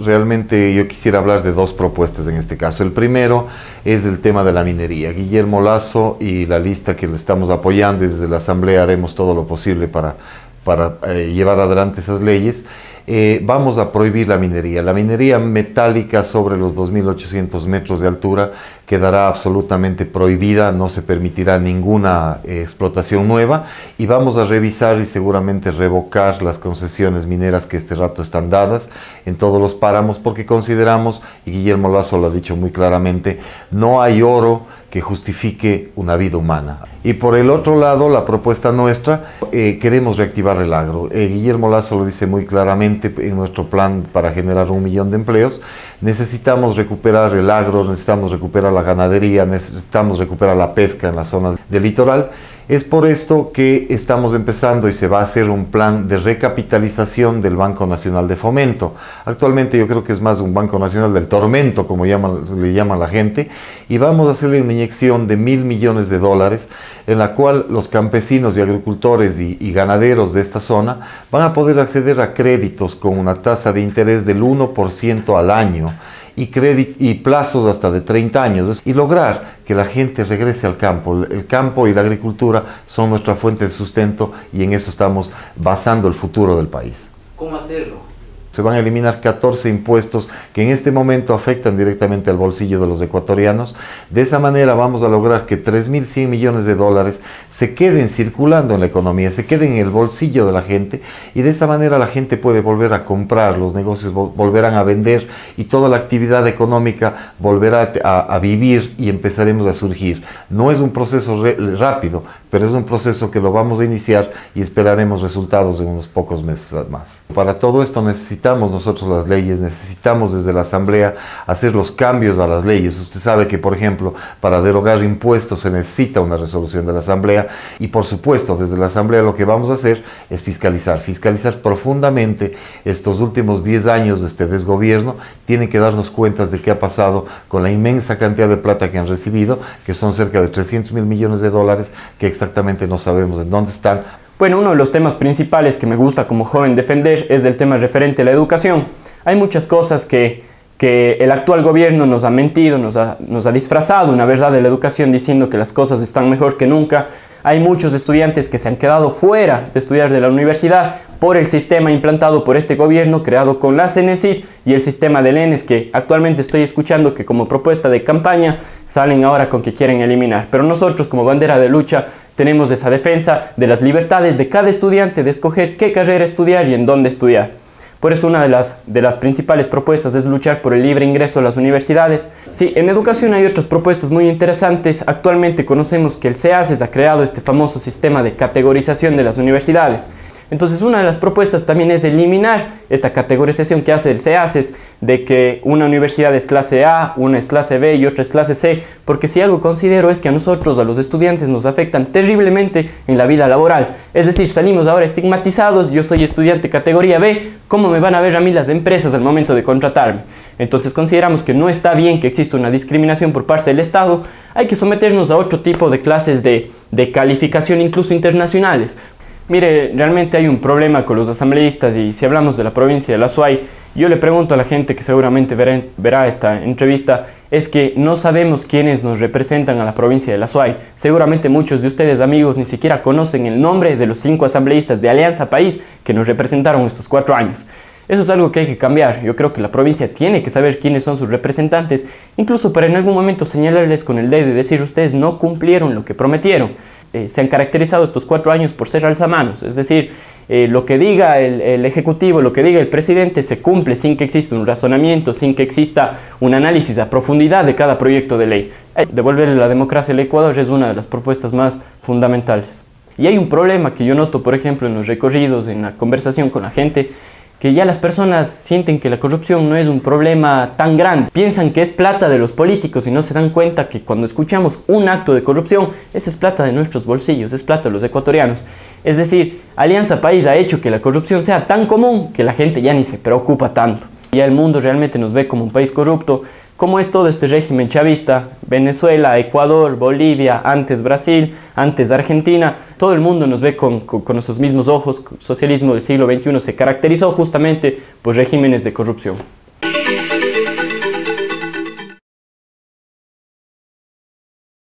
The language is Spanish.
Realmente yo quisiera hablar de dos propuestas en este caso. El primero es el tema de la minería. Guillermo Lasso y la lista que lo estamos apoyando, y desde la Asamblea haremos todo lo posible para llevar adelante esas leyes. Vamos a prohibir la minería. La minería metálica sobre los 2.800 metros de altura quedará absolutamente prohibida, no se permitirá ninguna explotación nueva, y vamos a revisar y seguramente revocar las concesiones mineras que este rato están dadas en todos los páramos, porque consideramos, y Guillermo Lasso lo ha dicho muy claramente, no hay oro que justifique una vida humana. Y por el otro lado, la propuesta nuestra, queremos reactivar el agro. Guillermo Lasso lo dice muy claramente en nuestro plan para generar 1 millón de empleos. Necesitamos recuperar el agro, necesitamos recuperar la ganadería, necesitamos recuperar la pesca en las zonas del litoral. Es por esto que estamos empezando y se va a hacer un plan de recapitalización del Banco Nacional de Fomento. Actualmente yo creo que es más un Banco Nacional del Tormento, como le llaman la gente, y vamos a hacerle una inyección de $1.000 millones en la cual los campesinos y agricultores y ganaderos de esta zona van a poder acceder a créditos con una tasa de interés del 1% al año y plazos hasta de 30 años, y lograr que la gente regrese al campo. El campo y la agricultura son nuestra fuente de sustento, y en eso estamos basando el futuro del país. ¿Cómo hacerlo? Se van a eliminar 14 impuestos que en este momento afectan directamente al bolsillo de los ecuatorianos. De esa manera vamos a lograr que 3.100 millones de dólares se queden circulando en la economía, se queden en el bolsillo de la gente, y de esa manera la gente puede volver a comprar, los negocios volverán a vender y toda la actividad económica volverá a vivir y empezaremos a surgir. No es un proceso rápido, pero es un proceso que lo vamos a iniciar y esperaremos resultados en unos pocos meses más. Para todo esto necesitamos nosotros las leyes, necesitamos desde la Asamblea hacer los cambios a las leyes. Usted sabe que, por ejemplo, para derogar impuestos se necesita una resolución de la Asamblea, y por supuesto desde la Asamblea lo que vamos a hacer es fiscalizar profundamente estos últimos 10 años de este desgobierno. Tienen que darnos cuentas de qué ha pasado con la inmensa cantidad de plata que han recibido, que son cerca de $300.000 millones, que exactamente no sabemos en dónde están. Bueno, uno de los temas principales que me gusta como joven defender es el tema referente a la educación. Hay muchas cosas que el actual gobierno nos ha mentido, nos ha disfrazado una verdad de la educación diciendo que las cosas están mejor que nunca. Hay muchos estudiantes que se han quedado fuera de estudiar de la universidad por el sistema implantado por este gobierno, creado con la CENESID y el sistema del ENES, que actualmente estoy escuchando que como propuesta de campaña salen ahora con que quieren eliminar. Pero nosotros, como bandera de lucha, tenemos esa defensa de las libertades de cada estudiante de escoger qué carrera estudiar y en dónde estudiar. Por eso una de las principales propuestas es luchar por el libre ingreso a las universidades. Sí, en educación hay otras propuestas muy interesantes. Actualmente conocemos que el CEACES ha creado este famoso sistema de categorización de las universidades. Entonces una de las propuestas también es eliminar esta categorización que hace el CEACES de que una universidad es clase A, una es clase B y otra es clase C, porque si algo considero es que a nosotros, a los estudiantes, nos afectan terriblemente en la vida laboral. Es decir, salimos ahora estigmatizados. Yo soy estudiante categoría B, ¿cómo me van a ver a mí las empresas al momento de contratarme? Entonces consideramos que no está bien que exista una discriminación por parte del Estado. Hay que someternos a otro tipo de clases de calificación, incluso internacionales. Mire, realmente hay un problema con los asambleístas, y si hablamos de la provincia de la Azuay, yo le pregunto a la gente que seguramente verá esta entrevista, es que no sabemos quiénes nos representan a la provincia de la Azuay. Seguramente muchos de ustedes, amigos, ni siquiera conocen el nombre de los 5 asambleístas de Alianza País que nos representaron estos 4 años. Eso es algo que hay que cambiar. Yo creo que la provincia tiene que saber quiénes son sus representantes, incluso para en algún momento señalarles con el dedo y decir: ustedes no cumplieron lo que prometieron. Se han caracterizado estos 4 años por ser alzamanos, es decir, lo que diga el Ejecutivo, lo que diga el presidente se cumple sin que exista un razonamiento, sin que exista un análisis a profundidad de cada proyecto de ley. Devolverle la democracia al Ecuador es una de las propuestas más fundamentales. Y hay un problema que yo noto, por ejemplo, en los recorridos, en la conversación con la gente, que ya las personas sienten que la corrupción no es un problema tan grande. Piensan que es plata de los políticos y no se dan cuenta que cuando escuchamos un acto de corrupción, esa es plata de nuestros bolsillos, es plata de los ecuatorianos. Es decir, Alianza País ha hecho que la corrupción sea tan común que la gente ya ni se preocupa tanto. Ya el mundo realmente nos ve como un país corrupto, como es todo este régimen chavista. Venezuela, Ecuador, Bolivia, antes Brasil, antes Argentina, todo el mundo nos ve con esos mismos ojos. El socialismo del siglo XXI se caracterizó justamente por regímenes de corrupción. Thank you.